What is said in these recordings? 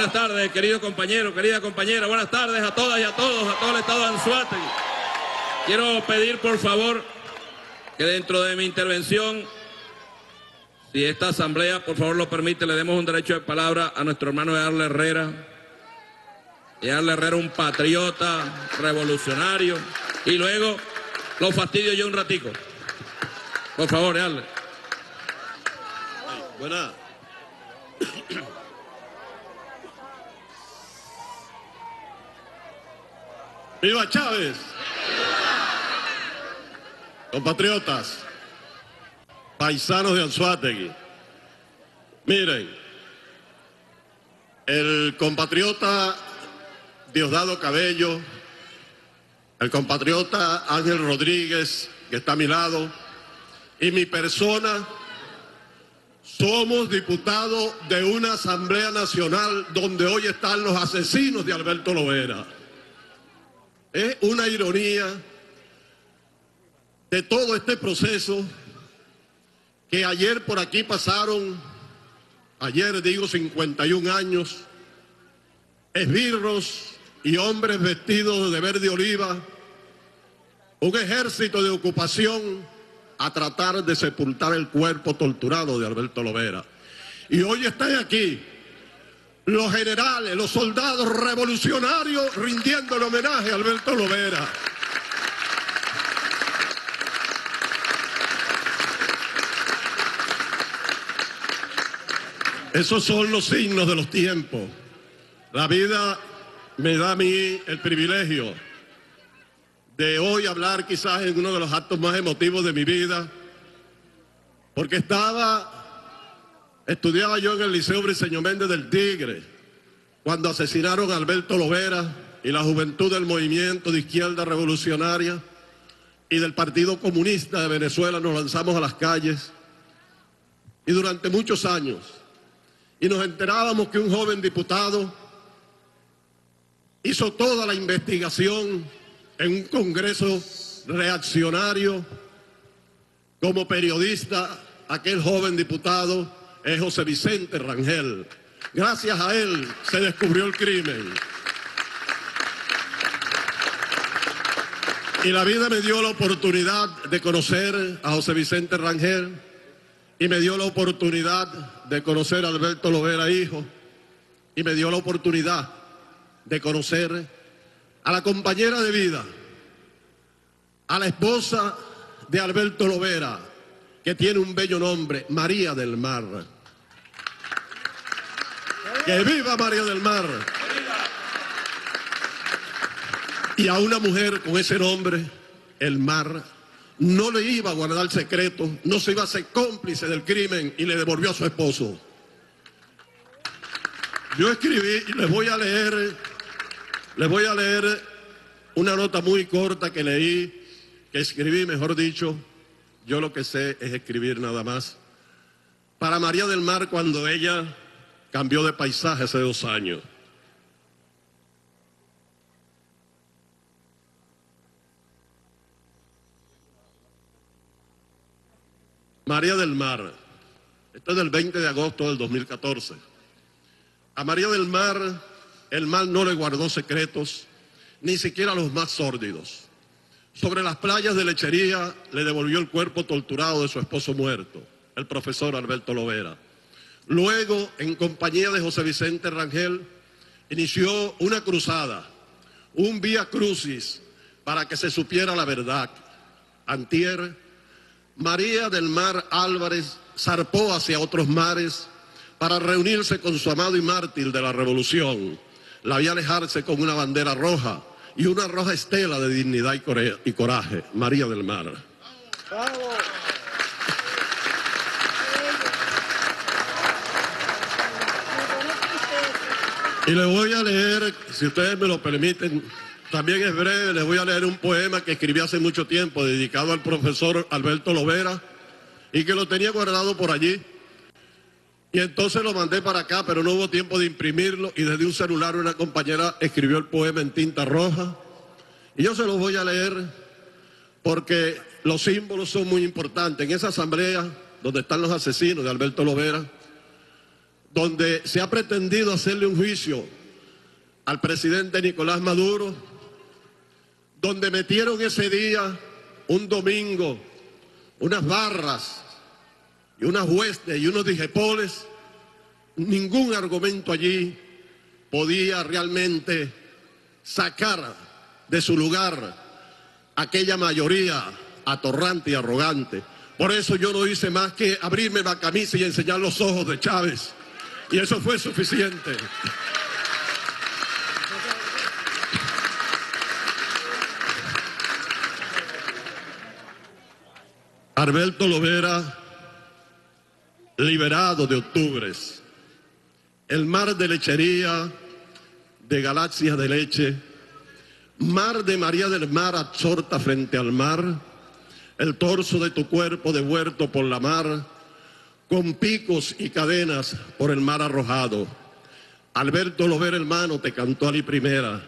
Buenas tardes, querido compañero, querida compañera. Buenas tardes a todas y a todos, a todo el estado de Anzoátegui. Quiero pedir, por favor, que dentro de mi intervención, si esta asamblea, por favor, lo permite, le demos un derecho de palabra a nuestro hermano Earle Herrera. Earle Herrera, un patriota, revolucionario. Y luego lo fastidio yo un ratico. Por favor, Earle. Buenas. ¡Viva Chávez! Compatriotas, paisanos de Anzoátegui, miren, el compatriota Diosdado Cabello, el compatriota Ángel Rodríguez, que está a mi lado, y mi persona, somos diputados de una Asamblea Nacional donde hoy están los asesinos de Alberto Lovera. Es una ironía de todo este proceso que ayer por aquí pasaron, ayer digo 51 años, esbirros y hombres vestidos de verde oliva, un ejército de ocupación a tratar de sepultar el cuerpo torturado de Alberto Lovera. Y hoy están aquí los generales, los soldados revolucionarios rindiendo el homenaje a Alberto Lovera. Esos son los signos de los tiempos. La vida me da a mí el privilegio de hoy hablar quizás en uno de los actos más emotivos de mi vida, porque estudiaba yo en el Liceo Briceño Méndez del Tigre, cuando asesinaron a Alberto Lovera, y la juventud del movimiento de izquierda revolucionaria y del Partido Comunista de Venezuela nos lanzamos a las calles, y durante muchos años, y nos enterábamos que un joven diputado hizo toda la investigación en un congreso reaccionario. Como periodista, aquel joven diputado es José Vicente Rangel. Gracias a él se descubrió el crimen. Y la vida me dio la oportunidad de conocer a José Vicente Rangel y me dio la oportunidad de conocer a Alberto Lovera, hijo, y me dio la oportunidad de conocer a la compañera de vida, a la esposa de Alberto Lovera, que tiene un bello nombre, María del Mar. ¡Que viva María del Mar! Y a una mujer con ese nombre, el Mar, no le iba a guardar secreto, no se iba a ser cómplice del crimen y le devolvió a su esposo. Yo escribí, y les voy a leer una nota muy corta que leí, que escribí, mejor dicho, yo lo que sé es escribir nada más, para María del Mar cuando ella cambió de paisaje hace 2 años. María del Mar, esto es del 20 de agosto del 2014. A María del Mar, el mal no le guardó secretos, ni siquiera los más sórdidos. Sobre las playas de Lechería le devolvió el cuerpo torturado de su esposo muerto, el profesor Alberto Lovera. Luego, en compañía de José Vicente Rangel, inició una cruzada, un vía crucis, para que se supiera la verdad. Antier, María del Mar Álvarez zarpó hacia otros mares para reunirse con su amado y mártir de la revolución. La vio alejarse con una bandera roja y una roja estela de dignidad y coraje, María del Mar. ¡Bravo! Y le voy a leer, si ustedes me lo permiten, también es breve, les voy a leer un poema que escribí hace mucho tiempo, dedicado al profesor Alberto Lovera, y que lo tenía guardado por allí. Y entonces lo mandé para acá, pero no hubo tiempo de imprimirlo, y desde un celular una compañera escribió el poema en tinta roja. Y yo se los voy a leer porque los símbolos son muy importantes. En esa asamblea, donde están los asesinos de Alberto Lovera, donde se ha pretendido hacerle un juicio al presidente Nicolás Maduro, donde metieron ese día, un domingo, unas barras y unas huestes y unos dijepoles. Ningún argumento allí podía realmente sacar de su lugar aquella mayoría atorrante y arrogante. Por eso yo no hice más que abrirme la camisa y enseñar los ojos de Chávez. Y eso fue suficiente. Alberto Lovera, liberado de octubres. El mar de lechería, de galaxias de leche, mar de María del Mar absorta frente al mar, el torso de tu cuerpo devuelto por la mar, con picos y cadenas por el mar arrojado. Alberto Lovera, hermano, te cantó a la primera.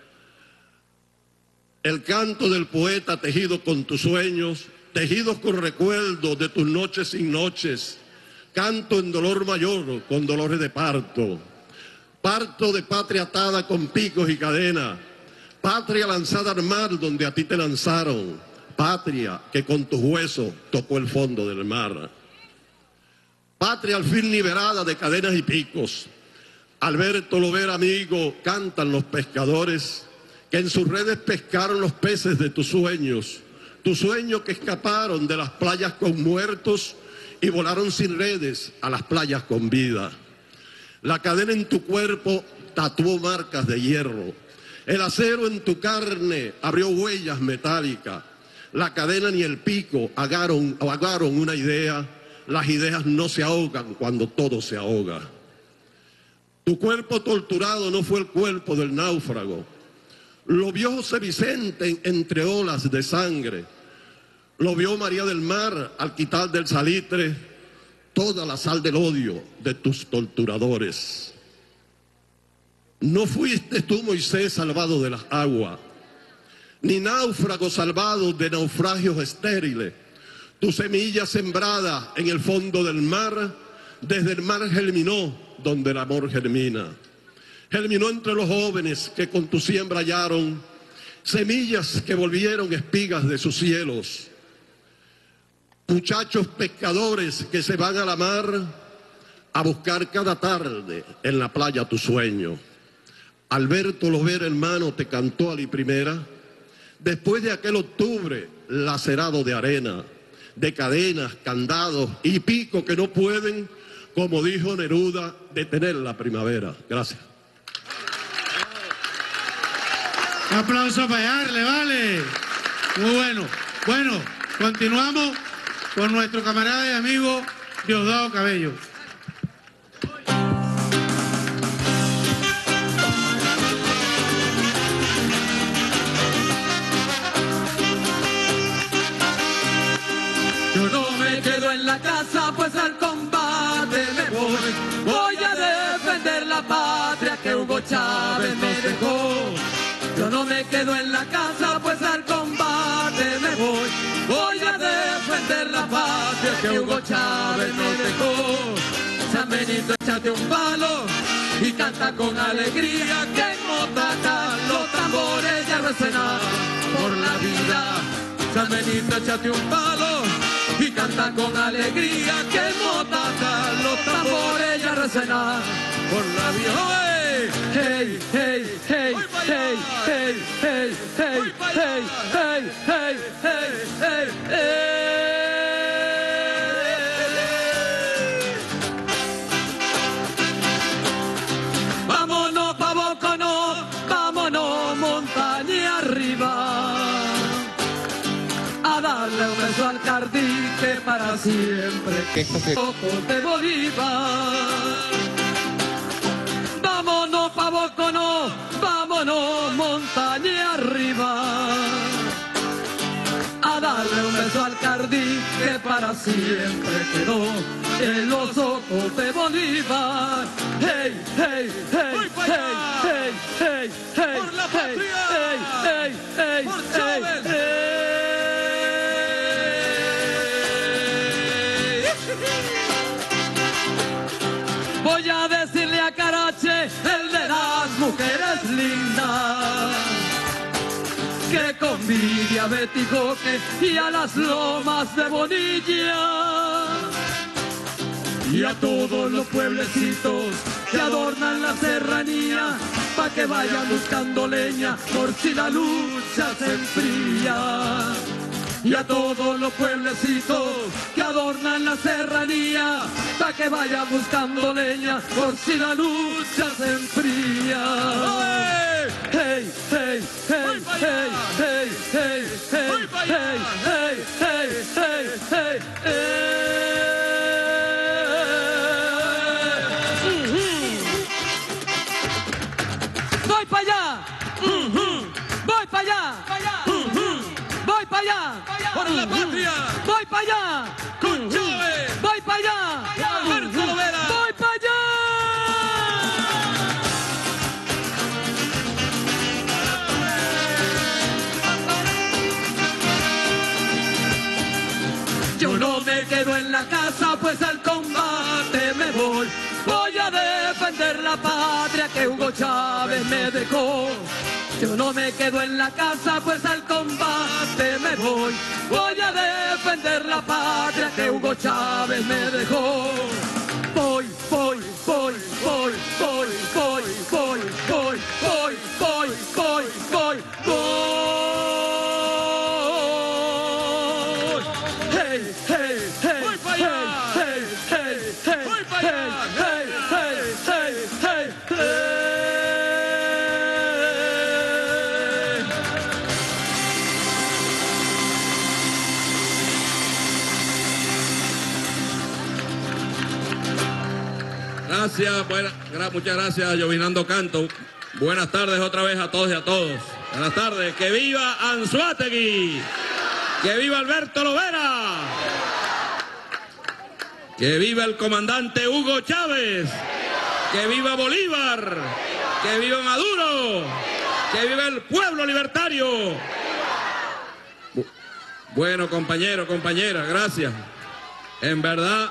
El canto del poeta tejido con tus sueños, tejidos con recuerdos de tus noches sin noches, canto en dolor mayor con dolores de parto, parto de patria atada con picos y cadenas, patria lanzada al mar donde a ti te lanzaron, patria que con tus huesos tocó el fondo del mar, patria al fin liberada de cadenas y picos. Alberto Lovera, amigo, cantan los pescadores que en sus redes pescaron los peces de tus sueños que escaparon de las playas con muertos y volaron sin redes a las playas con vida. La cadena en tu cuerpo tatuó marcas de hierro, el acero en tu carne abrió huellas metálicas, la cadena ni el pico ahogaron una idea, las ideas no se ahogan cuando todo se ahoga. Tu cuerpo torturado no fue el cuerpo del náufrago, lo vio José Vicente entre olas de sangre, lo vio María del Mar al quitar del salitre toda la sal del odio de tus torturadores. No fuiste tú, Moisés, salvado de las aguas, ni náufrago salvado de naufragios estériles. Tu semilla sembrada en el fondo del mar, desde el mar germinó donde el amor germina. Germinó entre los jóvenes que con tu siembra hallaron semillas que volvieron espigas de sus cielos. Muchachos pescadores que se van a la mar a buscar cada tarde en la playa tu sueño. Alberto Lovera, hermano, te cantó a la primera, después de aquel octubre lacerado de arena, de cadenas, candados y pico que no pueden, como dijo Neruda, detener la primavera. Gracias. Un aplauso para Yarle, vale. Muy bueno. Bueno, continuamos con nuestro camarada y amigo Diosdado Cabello. Yo no me quedo en la casa, pues al combate me voy. Voy a defender la patria que Hugo Chávez me dejó. Yo no me quedo en la casa, pues al combate me voy. Voy a defender la patria que Hugo Chávez me dejó. San Benito, échate un palo y canta con alegría, que en Motacán los tambores ya resuenan por la vida. San Benito, échate un palo y canta con alegría, que en Motacán los tambores ya resuenan por la vida. Hey, hey, hey, hey, hey, hey, hey, hey, hey, hey, hey, hey, hey. Vámonos pa' Boconó, vámonos montaña arriba, a darle un beso al Cardique para siempre, ojos de Bolívar. Vámonos pa' Boconó, vámonos montaña arriba, a darle un beso al Cardí que para siempre quedó en los ojos de Bolívar. Hey, hey, hey, hey, hey, hey, hey, por la patria, hey, hey, hey, por Chávez, hey. Voy a mujeres lindas, que convidia a Betty Joque y a las lomas de Bonilla, y a todos los pueblecitos que adornan la serranía, pa' que vayan buscando leña por si la lucha se enfría. Y a todos los pueblecitos que adornan la serranía, pa' que vayan buscando leña por si la lucha se enfría. Hey, hey, hey, hey, hey, hey, hey, hey, hey, hey, hey, hey, hey. Voy para allá, voy para allá, voy para allá, por la patria, voy para allá, con Chávez, voy para allá, Alberto Lovera, voy para allá. Yo no me quedo en la casa, pues al combate me voy. Voy a defender la patria que Hugo Chávez me dejó. Yo no me quedo en la casa, pues al combate me voy. Voy a defender la patria que Hugo Chávez me dejó. Voy, voy, voy, voy, voy, voy, voy, voy, voy, voy, voy, voy, voy. Hey, hey, hey, voy para allá, hey, hey, hey, voy para allá, hey, hey, hey, hey, hey. Gracias, muchas gracias, Llovinando Canto. Buenas tardes otra vez a todos y a todos. Buenas tardes. ¡Que viva Anzoátegui! ¡Que viva Alberto Lovera! ¡Que viva el comandante Hugo Chávez! ¡Que viva Bolívar! ¡Que viva Maduro! ¡Que viva el pueblo libertario! Bueno, compañeros, compañeras, gracias. En verdad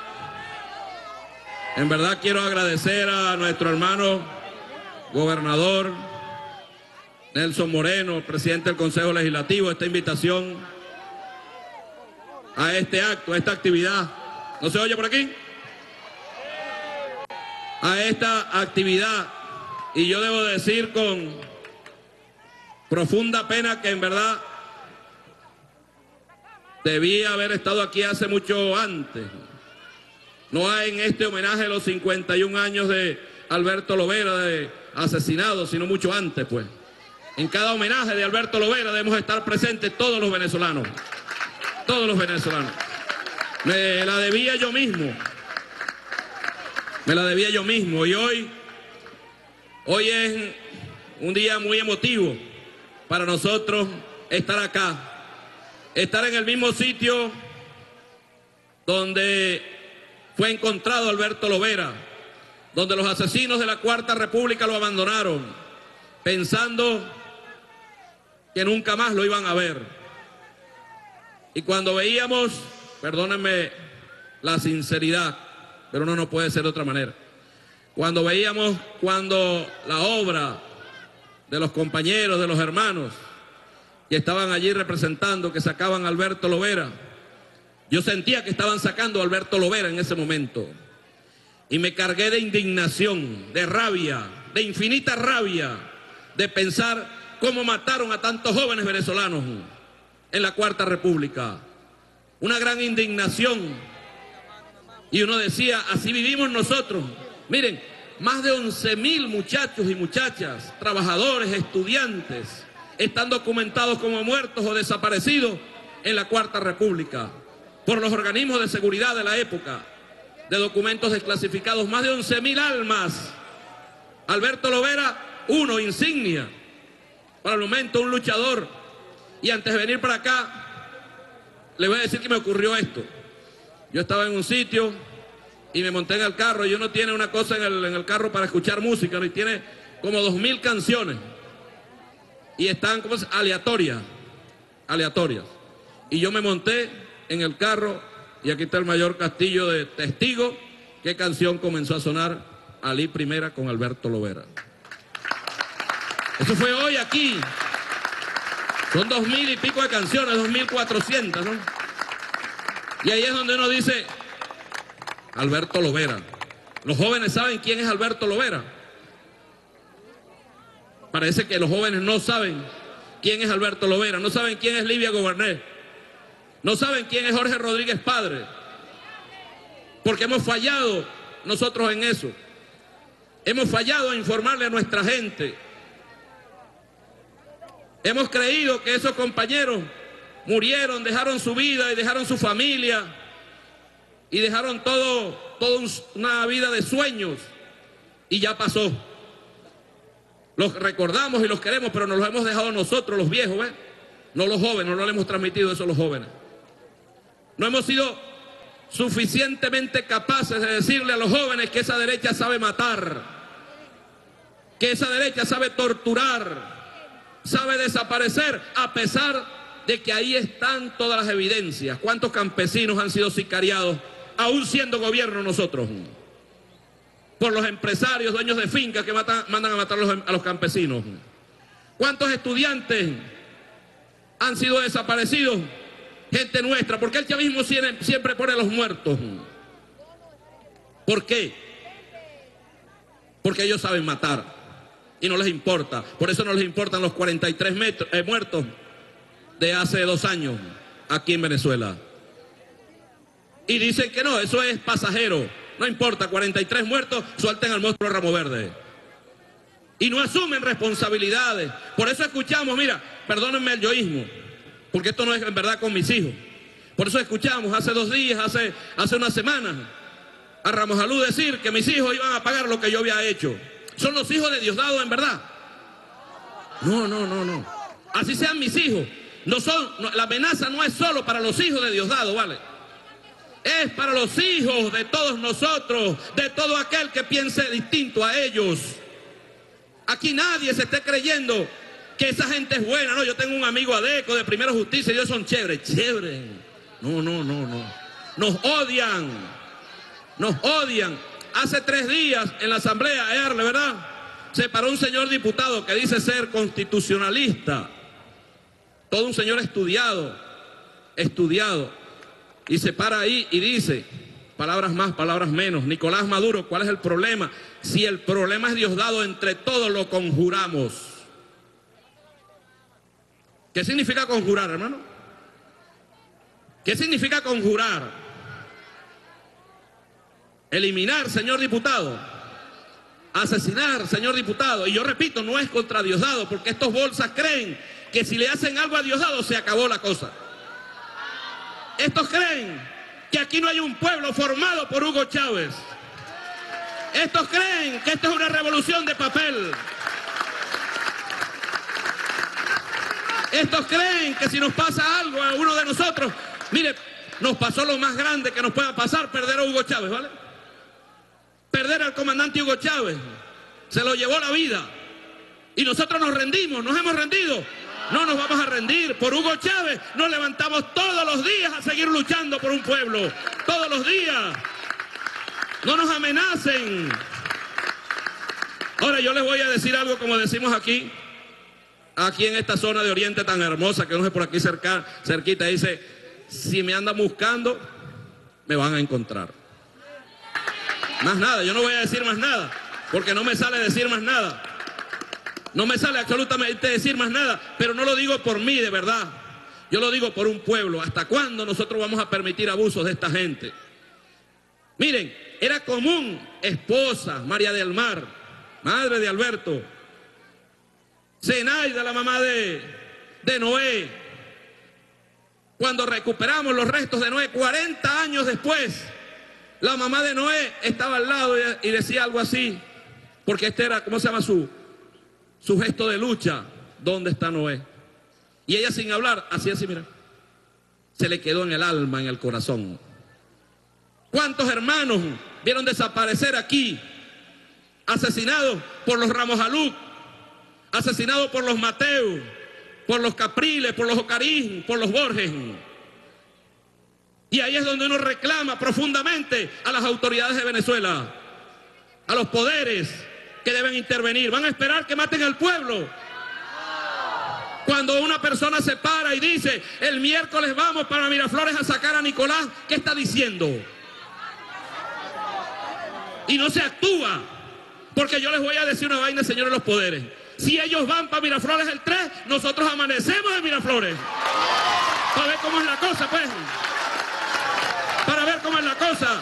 quiero agradecer a nuestro hermano gobernador Nelson Moreno, presidente del Consejo Legislativo, esta invitación a este acto, a esta actividad. ¿No se oye por aquí? A esta actividad. Y yo debo decir con profunda pena que en verdad debía haber estado aquí hace mucho antes. No hay en este homenaje a los 51 años de Alberto Lovera de asesinado, sino mucho antes, pues. En cada homenaje de Alberto Lovera debemos estar presentes todos los venezolanos. Todos los venezolanos. Me la debía yo mismo. Me la debía yo mismo. Y hoy es un día muy emotivo para nosotros estar acá. Estar en el mismo sitio donde fue encontrado Alberto Lovera, donde los asesinos de la Cuarta República lo abandonaron, pensando que nunca más lo iban a ver. Y cuando veíamos, perdónenme la sinceridad, pero no puede ser de otra manera, cuando veíamos la obra de los compañeros, de los hermanos que estaban allí representando, que sacaban a Alberto Lovera, yo sentía que estaban sacando a Alberto Lovera en ese momento. Y me cargué de indignación, de rabia, de infinita rabia, de pensar cómo mataron a tantos jóvenes venezolanos en la Cuarta República. Una gran indignación. Y uno decía, así vivimos nosotros. Miren, más de 11.000 muchachos y muchachas, trabajadores, estudiantes, están documentados como muertos o desaparecidos en la Cuarta República por los organismos de seguridad de la época, de documentos desclasificados, más de 11.000 almas. Alberto Lovera, uno, insignia, para el momento un luchador. Y antes de venir para acá, le voy a decir que me ocurrió esto. Yo estaba en un sitio y me monté en el carro, y uno tiene una cosa en el carro para escuchar música, ¿no? Y tiene como 2.000 canciones, y están como aleatorias. Y yo me monté en el carro, y aquí está el mayor Castillo de testigo, qué canción comenzó a sonar. Alí Primera con Alberto Lovera. Eso fue hoy aquí. Son 2000 y pico de canciones, 2400, ¿no? Y ahí es donde uno dice, Alberto Lovera. ¿Los jóvenes saben quién es Alberto Lovera? Parece que los jóvenes no saben quién es Alberto Lovera, no saben quién es Livia Goberné, no saben quién es Jorge Rodríguez Padre, porque hemos fallado nosotros en eso. Hemos fallado en informarle a nuestra gente. Hemos creído que esos compañeros murieron, dejaron su vida y dejaron su familia y dejaron todo una vida de sueños y ya pasó. Los recordamos y los queremos, pero nos los hemos dejado nosotros, los viejos, ¿ves? No los jóvenes, no le hemos transmitido eso a los jóvenes. No hemos sido suficientemente capaces de decirle a los jóvenes que esa derecha sabe matar, que esa derecha sabe torturar, sabe desaparecer, a pesar de que ahí están todas las evidencias. ¿Cuántos campesinos han sido sicariados, aún siendo gobierno nosotros? Por los empresarios, dueños de fincas que mandan a matar a los campesinos. ¿Cuántos estudiantes han sido desaparecidos? Gente nuestra. ¿Por qué el chavismo siempre pone a los muertos? ¿Por qué? Porque ellos saben matar y no les importa. Por eso no les importan los 43 muertos de hace 2 años aquí en Venezuela. Y dicen que no, eso es pasajero. No importa, 43 muertos, suelten al monstruo Ramo Verde. Y no asumen responsabilidades. Por eso escuchamos, mira, perdónenme el yoísmo, porque esto no es en verdad con mis hijos. Por eso escuchamos hace 2 días, hace una semana, a Ramos Alú decir que mis hijos iban a pagar lo que yo había hecho. ¿Son los hijos de Diosdado en verdad? No. Así sean mis hijos. La amenaza no es solo para los hijos de Diosdado, ¿vale? Es para los hijos de todos nosotros, de todo aquel que piense distinto a ellos. Aquí nadie se esté creyendo que esa gente es buena. No, yo tengo un amigo adeco de Primera Justicia y ellos son chéveres. No. Nos odian. Hace 3 días en la asamblea, ¿verdad? Se paró un señor diputado que dice ser constitucionalista. Todo un señor estudiado. Y se para ahí y dice, palabras más, palabras menos, Nicolás Maduro, ¿cuál es el problema? Si el problema es Diosdado, entre todos lo conjuramos. ¿Qué significa conjurar, hermano? ¿Qué significa conjurar? Eliminar, señor diputado. Asesinar, señor diputado. Y yo repito, no es contra Diosdado, porque estos bolsas creen que si le hacen algo a Diosdado se acabó la cosa. Estos creen que aquí no hay un pueblo formado por Hugo Chávez. Estos creen que esto es una revolución de papel. Estos creen que si nos pasa algo a uno de nosotros, mire, nos pasó lo más grande que nos pueda pasar, perder a Hugo Chávez, ¿vale? Perder al comandante Hugo Chávez. Se lo llevó la vida. Y nosotros nos rendimos, nos hemos rendido. No nos vamos a rendir. Por Hugo Chávez nos levantamos todos los días a seguir luchando por un pueblo. Todos los días. No nos amenacen. Ahora yo les voy a decir algo como decimos aquí en esta zona de Oriente tan hermosa, que no sé por aquí cerquita, dice, si me andan buscando, me van a encontrar. Más nada, yo no voy a decir más nada, porque no me sale decir más nada. No me sale absolutamente decir más nada, pero no lo digo por mí, de verdad. Yo lo digo por un pueblo. ¿Hasta cuándo nosotros vamos a permitir abusos de esta gente? Miren, era común, esposa, María del Mar, madre de Alberto, Zenaida, la mamá de Noé. Cuando recuperamos los restos de Noé, 40 años después, la mamá de Noé estaba al lado y decía algo así, porque este era, ¿cómo se llama su gesto de lucha? ¿Dónde está Noé? Y ella sin hablar, hacía así, mira. Se le quedó en el alma, en el corazón. ¿Cuántos hermanos vieron desaparecer aquí? Asesinados por los Ramos Alú, asesinados por los Mateus, por los Capriles, por los Ocarín, por los Borges. Y ahí es donde uno reclama profundamente a las autoridades de Venezuela, a los poderes que deben intervenir. ¿Van a esperar que maten al pueblo? Cuando una persona se para y dice, el miércoles vamos para Miraflores a sacar a Nicolás, ¿qué está diciendo? Y no se actúa, porque yo les voy a decir una vaina, señores de los poderes. Si ellos van para Miraflores el 3, nosotros amanecemos en Miraflores. Para ver cómo es la cosa, pues. Para ver cómo es la cosa.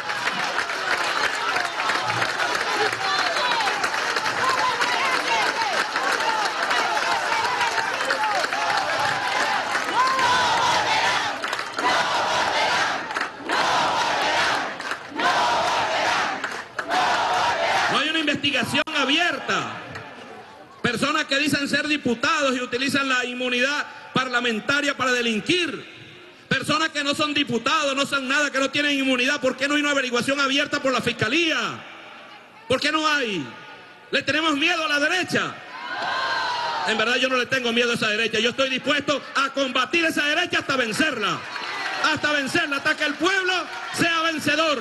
No hay una investigación abierta. Personas que dicen ser diputados y utilizan la inmunidad parlamentaria para delinquir. Personas que no son diputados, no son nada, que no tienen inmunidad. ¿Por qué no hay una averiguación abierta por la Fiscalía? ¿Por qué no hay? ¿Le tenemos miedo a la derecha? En verdad yo no le tengo miedo a esa derecha. Yo estoy dispuesto a combatir esa derecha hasta vencerla. Hasta que el pueblo sea vencedor.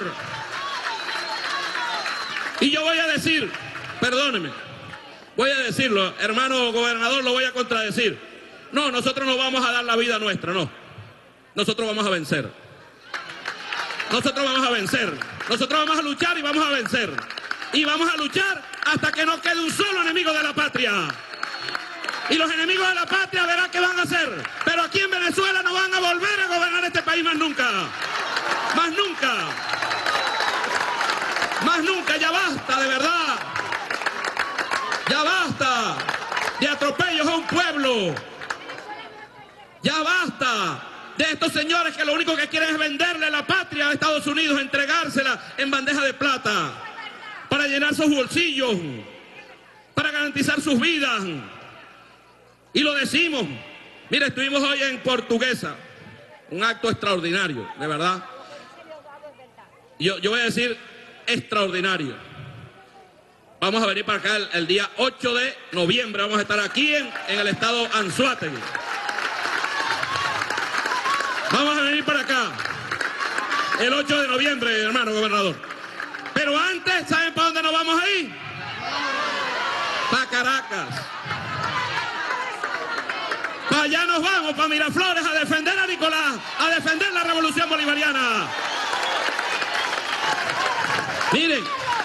Y yo voy a decir, perdóneme, voy a decirlo, hermano gobernador, lo voy a contradecir. No, nosotros no vamos a dar la vida nuestra, no. Nosotros vamos a vencer. Nosotros vamos a vencer. Nosotros vamos a luchar y vamos a vencer. Y vamos a luchar hasta que no quede un solo enemigo de la patria. Y los enemigos de la patria verán qué van a hacer. Pero aquí en Venezuela no van a volver a gobernar este país más nunca. Más nunca. Más nunca, ya basta, de verdad. Ya basta de atropellos a un pueblo. Ya basta de estos señores que lo único que quieren es venderle la patria a Estados Unidos, entregársela en bandeja de plata, para llenar sus bolsillos, para garantizar sus vidas. Y lo decimos. Mire, estuvimos hoy en Portuguesa, un acto extraordinario, de verdad. Yo voy a decir extraordinario. Vamos a venir para acá el día 8 de noviembre, vamos a estar aquí en el estado Anzoátegui. Vamos a venir para acá el 8 de noviembre, hermano gobernador. Pero antes, ¿saben para dónde nos vamos a ir? Para Caracas. Para allá nos vamos, para Miraflores, a defender a Nicolás, a defender la revolución bolivariana. Miren.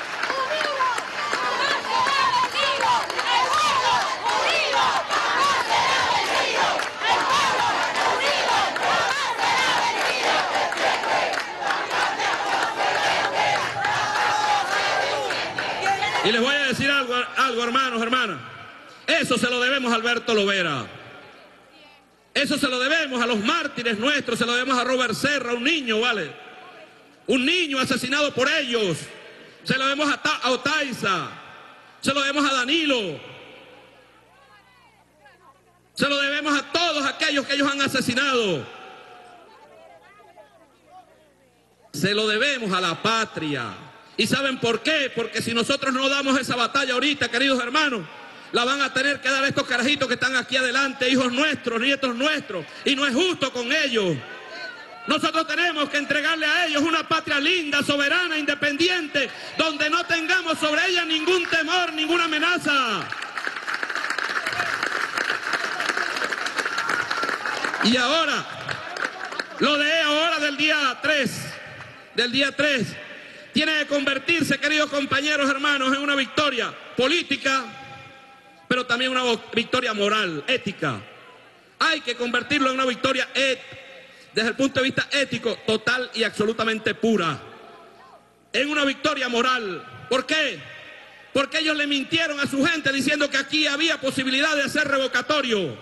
Y les voy a decir algo, hermanos, hermanas. Eso se lo debemos a Alberto Lovera. Eso se lo debemos a los mártires nuestros, se lo debemos a Robert Serra, un niño, ¿vale? Un niño asesinado por ellos. Se lo debemos a Otaiza. Se lo debemos a Danilo. Se lo debemos a todos aquellos que ellos han asesinado. Se lo debemos a la patria. ¿Y saben por qué? Porque si nosotros no damos esa batalla ahorita, queridos hermanos, la van a tener que dar estos carajitos que están aquí adelante, hijos nuestros, nietos nuestros, y no es justo con ellos. Nosotros tenemos que entregarle a ellos una patria linda, soberana, independiente, donde no tengamos sobre ella ningún temor, ninguna amenaza. Y ahora, lo de ahora del día 3, tiene que convertirse, queridos compañeros, hermanos, en una victoria política, pero también una victoria moral, ética. Hay que convertirlo en una victoria desde el punto de vista ético, total y absolutamente pura. En una victoria moral. ¿Por qué? Porque ellos le mintieron a su gente diciendo que aquí había posibilidad de hacer revocatorio.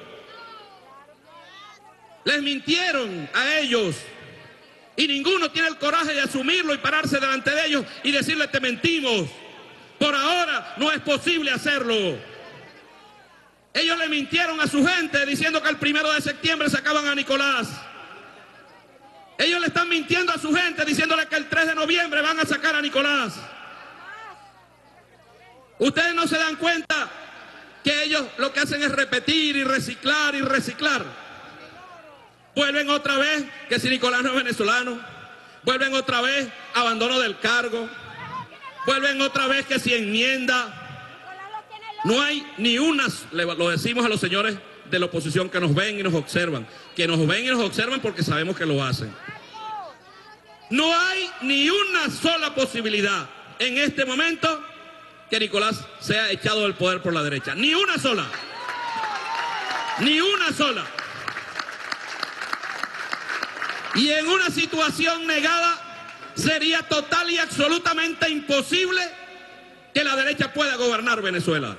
Les mintieron a ellos. Y ninguno tiene el coraje de asumirlo y pararse delante de ellos y decirle: te mentimos. Por ahora no es posible hacerlo. Ellos le mintieron a su gente diciendo que el 1 de septiembre sacaban a Nicolás. Ellos le están mintiendo a su gente diciéndole que el 3 de noviembre van a sacar a Nicolás. Ustedes no se dan cuenta que ellos lo que hacen es repetir y reciclar y reciclar. Vuelven otra vez que si Nicolás no es venezolano. Vuelven otra vez abandono del cargo. Vuelven otra vez que si enmienda. No hay ni una, lo decimos a los señores de la oposición que nos ven y nos observan. Que nos ven y nos observan porque sabemos que lo hacen. No hay ni una sola posibilidad en este momento que Nicolás sea echado del poder por la derecha. Ni una sola. Ni una sola. Y en una situación negada sería total y absolutamente imposible que la derecha pueda gobernar Venezuela.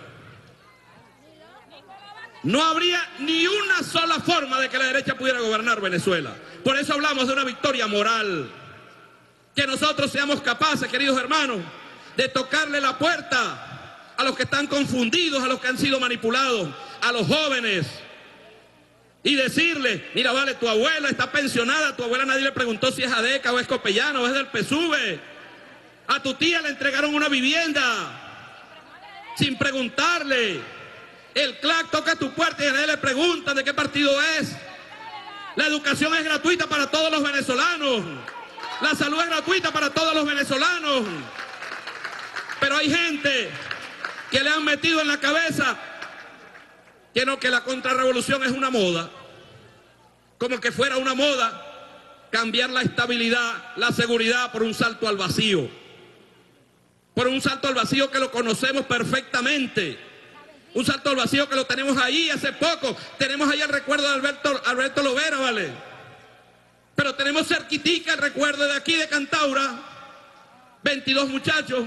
No habría ni una sola forma de que la derecha pudiera gobernar Venezuela. Por eso hablamos de una victoria moral. Que nosotros seamos capaces, queridos hermanos, de tocarle la puerta a los que están confundidos, a los que han sido manipulados, a los jóvenes, y decirle, mira, vale, tu abuela está pensionada, tu abuela nadie le preguntó si es ADECA o es copellana o es del PSUV. A tu tía le entregaron una vivienda sin preguntarle. El CLAC toca tu puerta y a nadie le preguntan de qué partido es. La educación es gratuita para todos los venezolanos. La salud es gratuita para todos los venezolanos. Pero hay gente que le han metido en la cabeza que no, que la contrarrevolución es una moda. Como que fuera una moda cambiar la estabilidad, la seguridad por un salto al vacío. Por un salto al vacío que lo conocemos perfectamente. Un salto al vacío que lo tenemos ahí hace poco. Tenemos ahí el recuerdo de Alberto Lovera, ¿vale? Pero tenemos cerquitica el recuerdo de aquí de Cantaura. 22 muchachos.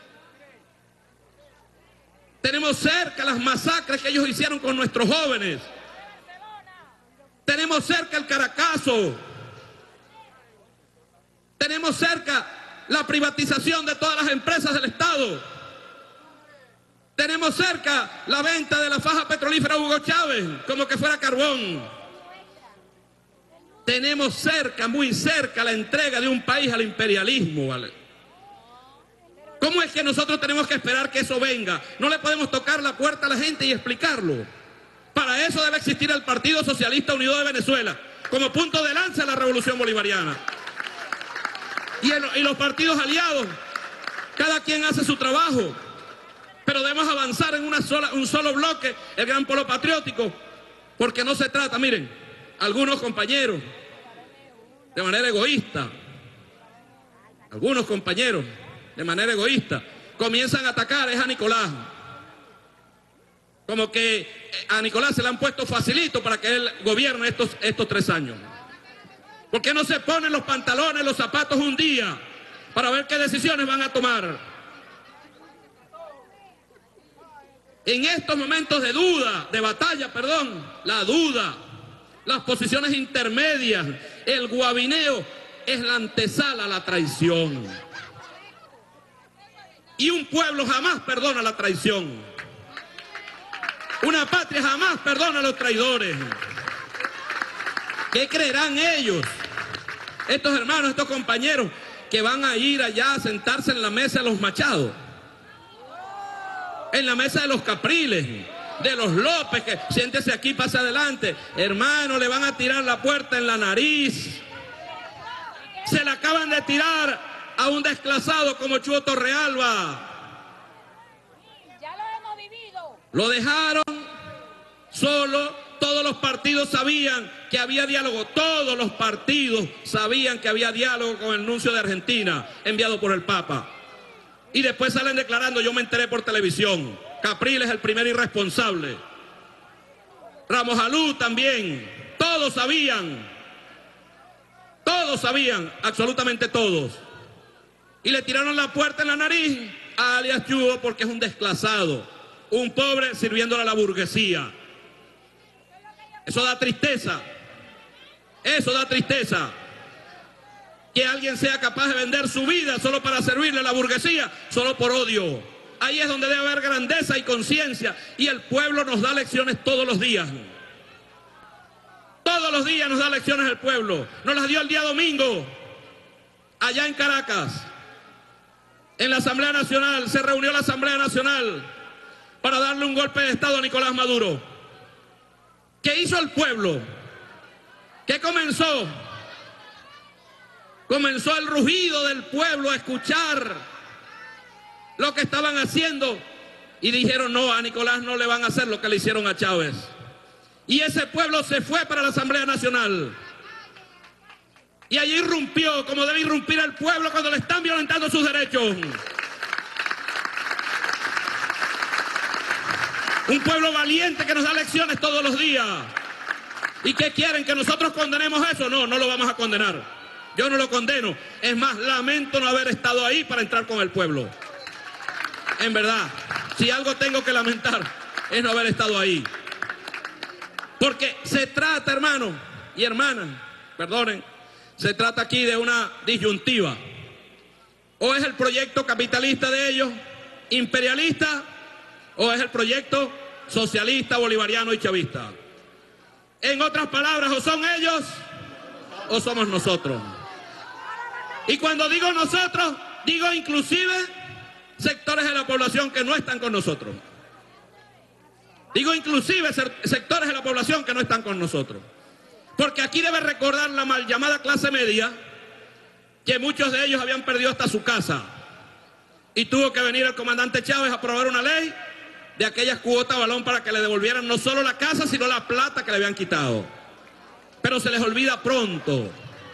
Tenemos cerca las masacres que ellos hicieron con nuestros jóvenes. Tenemos cerca el Caracazo. Tenemos cerca la privatización de todas las empresas del Estado. Tenemos cerca la venta de la faja petrolífera a Hugo Chávez, como que fuera carbón. Tenemos cerca, muy cerca, la entrega de un país al imperialismo, ¿vale? ¿Cómo es que nosotros tenemos que esperar que eso venga? No le podemos tocar la puerta a la gente y explicarlo. Para eso debe existir el Partido Socialista Unido de Venezuela, como punto de lanza de la revolución bolivariana. Y los partidos aliados, cada quien hace su trabajo, pero debemos avanzar en un solo bloque, el gran polo patriótico, porque no se trata, miren, algunos compañeros, de manera egoísta, algunos compañeros, de manera egoísta, comienzan a atacar es a Nicolás. Como que a Nicolás se le han puesto facilito para que él gobierne estos 3 años. ¿Por qué no se ponen los pantalones, los zapatos un día para ver qué decisiones van a tomar? En estos momentos de duda, de batalla, perdón, la duda, las posiciones intermedias, el guabineo es la antesala a la traición. Y un pueblo jamás perdona la traición. Una patria jamás perdona a los traidores. ¿Qué creerán ellos, estos hermanos, estos compañeros, que van a ir allá a sentarse en la mesa de los Machados? En la mesa de los Capriles, de los López, que siéntese aquí, pase adelante. Hermano, le van a tirar la puerta en la nariz. Se la acaban de tirar a un desclasado como Chuo Torrealba. Ya lo hemos vivido. Lo dejaron solo. Todos los partidos sabían que había diálogo. Todos los partidos sabían que había diálogo con el nuncio de Argentina, enviado por el Papa. Y después salen declarando, yo me enteré por televisión. Capriles el primer irresponsable. Ramos Alú también. Todos sabían, absolutamente todos. Y le tiraron la puerta en la nariz a alias Chuo porque es un desclasado, un pobre sirviéndole a la burguesía. Eso da tristeza. Eso da tristeza. Que alguien sea capaz de vender su vida solo para servirle a la burguesía, solo por odio. Ahí es donde debe haber grandeza y conciencia. Y el pueblo nos da lecciones todos los días. Todos los días nos da lecciones el pueblo. Nos las dio el día domingo, allá en Caracas. En la Asamblea Nacional, se reunió la Asamblea Nacional para darle un golpe de Estado a Nicolás Maduro. ¿Qué hizo el pueblo? ¿Qué comenzó? Comenzó el rugido del pueblo a escuchar lo que estaban haciendo y dijeron, no, a Nicolás no le van a hacer lo que le hicieron a Chávez. Y ese pueblo se fue para la Asamblea Nacional. Y allí irrumpió como debe irrumpir el pueblo cuando le están violentando sus derechos. Un pueblo valiente que nos da lecciones todos los días. ¿Y qué quieren? ¿Que nosotros condenemos eso? No, no lo vamos a condenar. Yo no lo condeno. Es más, lamento no haber estado ahí para entrar con el pueblo. En verdad, si algo tengo que lamentar es no haber estado ahí. Porque se trata, hermanos y hermanas, perdonen, se trata aquí de una disyuntiva. O es el proyecto capitalista de ellos, imperialista, o es el proyecto socialista, bolivariano y chavista. En otras palabras, o son ellos o somos nosotros. Y cuando digo nosotros, digo inclusive sectores de la población que no están con nosotros. Digo inclusive sectores de la población que no están con nosotros. Porque aquí debe recordar la mal llamada clase media, que muchos de ellos habían perdido hasta su casa. Y tuvo que venir el comandante Chávez a aprobar una ley de aquellas cuotas balón para que le devolvieran no solo la casa, sino la plata que le habían quitado. Pero se les olvida pronto.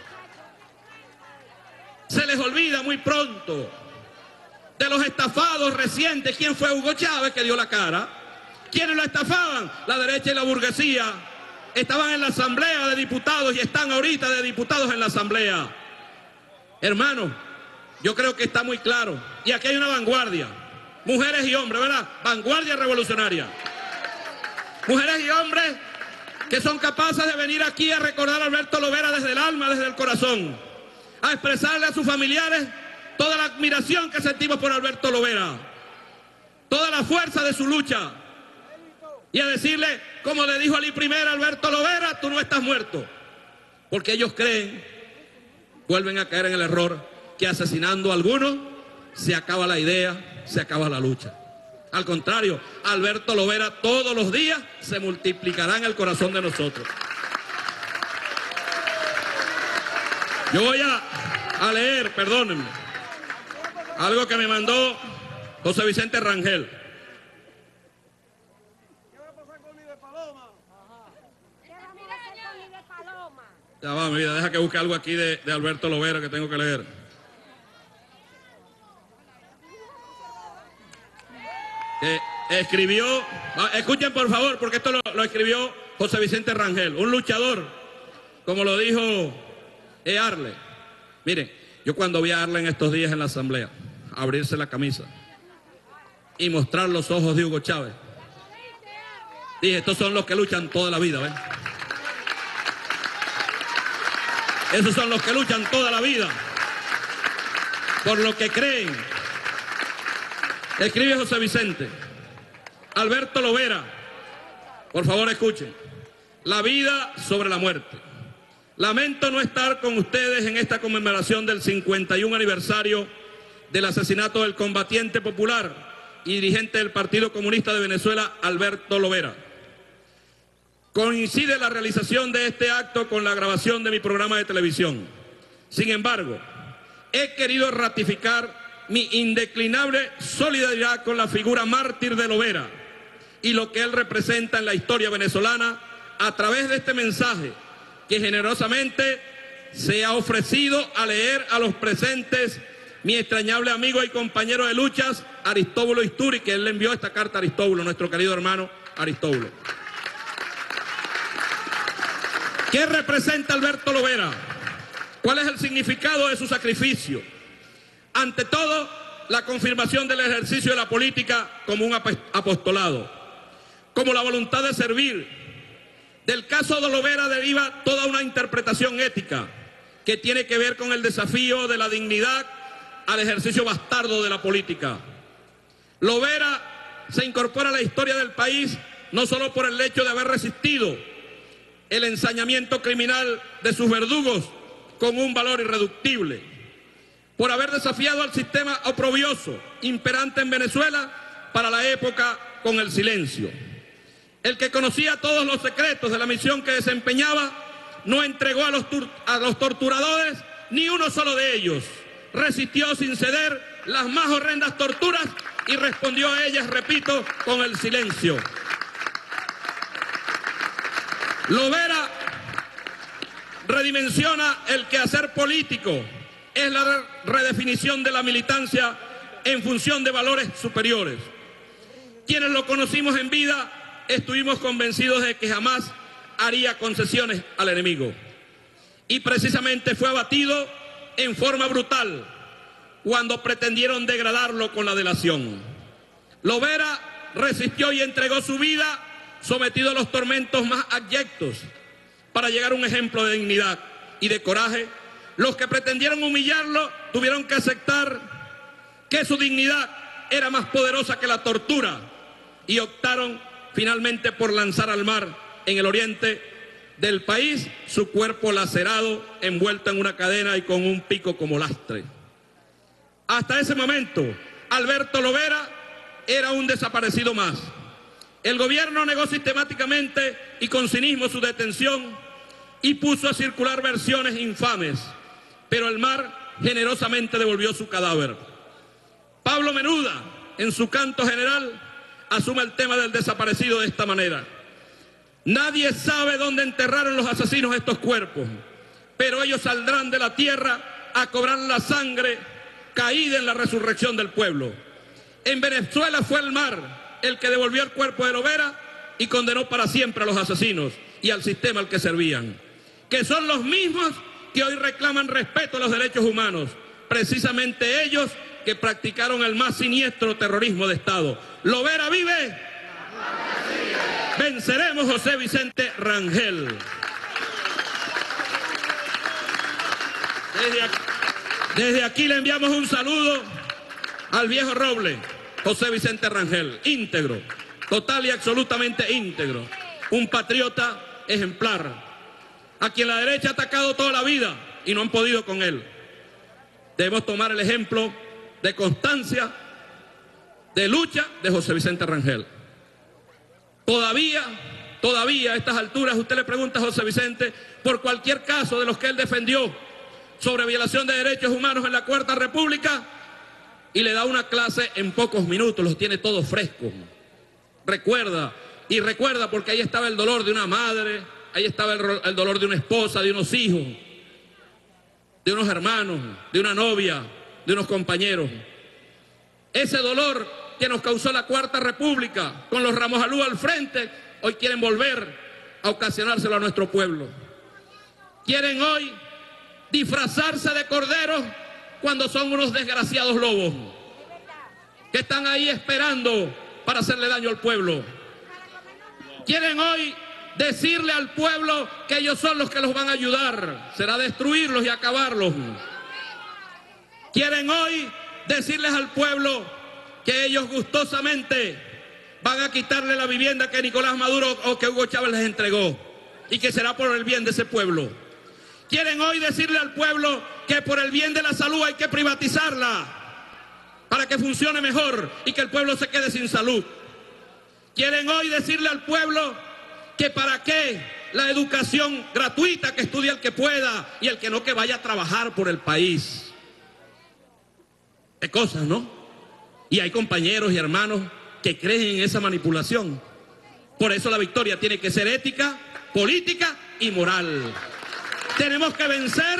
Se les olvida muy pronto. De los estafados recientes, ¿quién fue Hugo Chávez que dio la cara? ¿Quiénes lo estafaban? La derecha y la burguesía. Estaban en la Asamblea de Diputados y están ahorita de diputados en la Asamblea. Hermanos, yo creo que está muy claro. Y aquí hay una vanguardia. Mujeres y hombres, ¿verdad? Vanguardia revolucionaria. Mujeres y hombres que son capaces de venir aquí a recordar a Alberto Lovera desde el alma, desde el corazón. A expresarle a sus familiares toda la admiración que sentimos por Alberto Lovera. Toda la fuerza de su lucha. Y a decirle, como le dijo Ali Primera, Alberto Lovera, tú no estás muerto. Porque ellos creen, vuelven a caer en el error, que asesinando a algunos se acaba la idea, se acaba la lucha. Al contrario, Alberto Lovera todos los días se multiplicará en el corazón de nosotros. Yo voy a leer, perdónenme, algo que me mandó José Vicente Rangel. Ya va, mi vida, deja que busque algo aquí de Alberto Lovera que tengo que leer. Escribió, escuchen por favor, porque esto lo escribió José Vicente Rangel, un luchador, como lo dijo Arle. Miren, yo cuando vi a Arle en estos días en la Asamblea, abrirse la camisa y mostrar los ojos de Hugo Chávez, dije, estos son los que luchan toda la vida, ¿ven? Esos son los que luchan toda la vida por lo que creen. Escribe José Vicente. Alberto Lovera, por favor escuchen. La vida sobre la muerte. Lamento no estar con ustedes en esta conmemoración del 51 aniversario del asesinato del combatiente popular y dirigente del Partido Comunista de Venezuela, Alberto Lovera. Coincide la realización de este acto con la grabación de mi programa de televisión. Sin embargo, he querido ratificar mi indeclinable solidaridad con la figura mártir de Lovera y lo que él representa en la historia venezolana a través de este mensaje que generosamente se ha ofrecido a leer a los presentes mi extrañable amigo y compañero de luchas, Aristóbulo Isturi, que él le envió esta carta a Aristóbulo, nuestro querido hermano Aristóbulo. ¿Qué representa Alberto Lovera? ¿Cuál es el significado de su sacrificio? Ante todo, la confirmación del ejercicio de la política como un apostolado, como la voluntad de servir. Del caso de Lovera deriva toda una interpretación ética que tiene que ver con el desafío de la dignidad al ejercicio bastardo de la política. Lovera se incorpora a la historia del país no solo por el hecho de haber resistido el ensañamiento criminal de sus verdugos con un valor irreductible, por haber desafiado al sistema oprobioso imperante en Venezuela para la época con el silencio. El que conocía todos los secretos de la misión que desempeñaba no entregó a los torturadores ni uno solo de ellos. Resistió sin ceder las más horrendas torturas y respondió a ellas, repito, con el silencio. Lovera redimensiona el quehacer político, es la redefinición de la militancia en función de valores superiores. Quienes lo conocimos en vida estuvimos convencidos de que jamás haría concesiones al enemigo. Y precisamente fue abatido en forma brutal cuando pretendieron degradarlo con la delación. Lovera resistió y entregó su vida sometido a los tormentos más abyectos para llegar a un ejemplo de dignidad y de coraje. Los que pretendieron humillarlo tuvieron que aceptar que su dignidad era más poderosa que la tortura y optaron finalmente por lanzar al mar en el oriente del país su cuerpo lacerado, envuelto en una cadena y con un pico como lastre. Hasta ese momento, Alberto Lovera era un desaparecido más. El gobierno negó sistemáticamente y con cinismo su detención y puso a circular versiones infames, pero el mar generosamente devolvió su cadáver. Pablo Neruda, en su canto general, asume el tema del desaparecido de esta manera: nadie sabe dónde enterraron los asesinos estos cuerpos, pero ellos saldrán de la tierra a cobrar la sangre caída en la resurrección del pueblo. En Venezuela fue el mar el que devolvió el cuerpo de Lovera y condenó para siempre a los asesinos y al sistema al que servían, que son los mismos que hoy reclaman respeto a los derechos humanos, precisamente ellos que practicaron el más siniestro terrorismo de Estado. Lovera vive. Venceremos. José Vicente Rangel. Desde aquí le enviamos un saludo al viejo roble, José Vicente Rangel, íntegro, total y absolutamente íntegro, un patriota ejemplar, a quien la derecha ha atacado toda la vida y no han podido con él. Debemos tomar el ejemplo de constancia, de lucha de José Vicente Rangel. Todavía a estas alturas usted le pregunta a José Vicente por cualquier caso de los que él defendió sobre violación de derechos humanos en la Cuarta República y le da una clase en pocos minutos, los tiene todos frescos. Recuerda porque ahí estaba el dolor de una madre, ahí estaba el dolor de una esposa, de unos hijos, de unos hermanos, de una novia, de unos compañeros. Ese dolor que nos causó la Cuarta República, con los Ramos Alú al frente, hoy quieren volver a ocasionárselo a nuestro pueblo. Quieren hoy disfrazarse de corderos cuando son unos desgraciados lobos que están ahí esperando para hacerle daño al pueblo. Quieren hoy decirle al pueblo que ellos son los que los van a ayudar, será destruirlos y acabarlos. Quieren hoy decirles al pueblo que ellos gustosamente van a quitarle la vivienda que Nicolás Maduro o que Hugo Chávez les entregó y que será por el bien de ese pueblo. Quieren hoy decirle al pueblo que por el bien de la salud hay que privatizarla para que funcione mejor y que el pueblo se quede sin salud. Quieren hoy decirle al pueblo que para qué la educación gratuita, que estudie el que pueda y el que no, que vaya a trabajar por el país. Qué cosas, ¿no? Y hay compañeros y hermanos que creen en esa manipulación. Por eso la victoria tiene que ser ética, política y moral. Tenemos que vencer,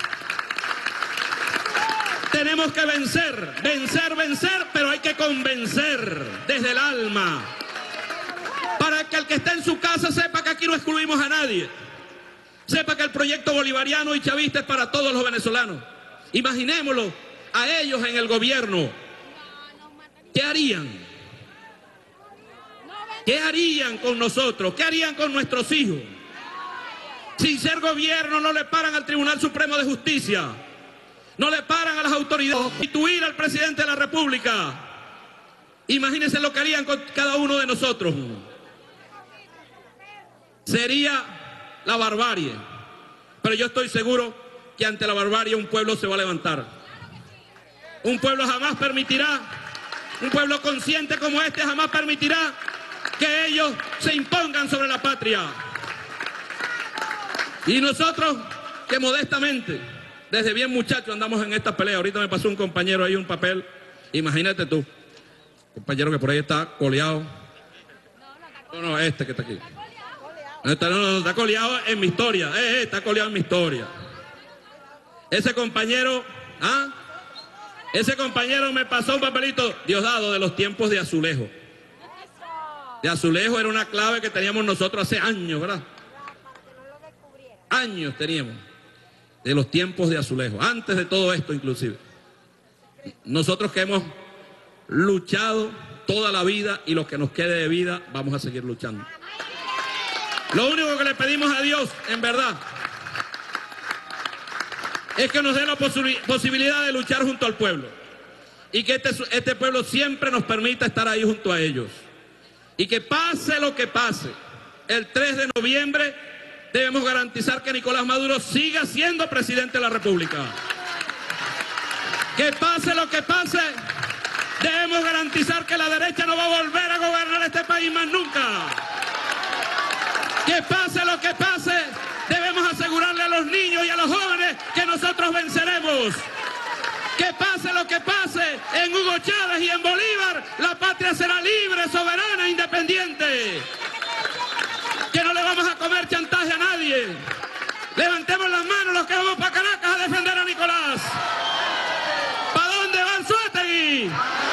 vencer, pero hay que convencer desde el alma, para que el que está en su casa sepa que aquí no excluimos a nadie, sepa que el proyecto bolivariano y chavista es para todos los venezolanos. Imaginémoslo a ellos en el gobierno. ¿Qué harían? ¿Qué harían con nosotros? ¿Qué harían con nuestros hijos? Sin ser gobierno no le paran al Tribunal Supremo de Justicia, no le paran a las autoridades, instituir al presidente de la República. Imagínense lo que harían con cada uno de nosotros. Sería la barbarie, pero yo estoy seguro que ante la barbarie un pueblo se va a levantar. Un pueblo jamás permitirá, un pueblo consciente como este jamás permitirá que ellos se impongan sobre la patria. Y nosotros, que modestamente, desde bien muchachos andamos en esta pelea. Ahorita me pasó un compañero ahí un papel, imagínate tú, compañero que por ahí está coleado. No, este que está aquí. Está coleado en mi historia. Está coleado en mi historia. Ese compañero me pasó un papelito, Diosdado, de los tiempos de Azulejo. De Azulejo era una clave que teníamos nosotros hace años, ¿verdad? Años teníamos. De los tiempos de Azulejo. Antes de todo esto, inclusive. Nosotros que hemos luchado toda la vida y lo que nos quede de vida, vamos a seguir luchando. Lo único que le pedimos a Dios, en verdad, es que nos dé la posibilidad de luchar junto al pueblo. Y que este pueblo siempre nos permita estar ahí junto a ellos. Y que pase lo que pase, el 3 de noviembre debemos garantizar que Nicolás Maduro siga siendo presidente de la República. Que pase lo que pase, debemos garantizar que la derecha no va a volver a gobernar este país más nunca. Que pase lo que pase, debemos asegurarle a los niños y a los jóvenes que nosotros venceremos. Que pase lo que pase, en Hugo Chávez y en Bolívar, la patria será libre, soberana, independiente. Que no le vamos a comer chantaje a nadie. Levantemos las manos los que vamos para Caracas a defender a Nicolás. ¿Para dónde va Anzoátegui?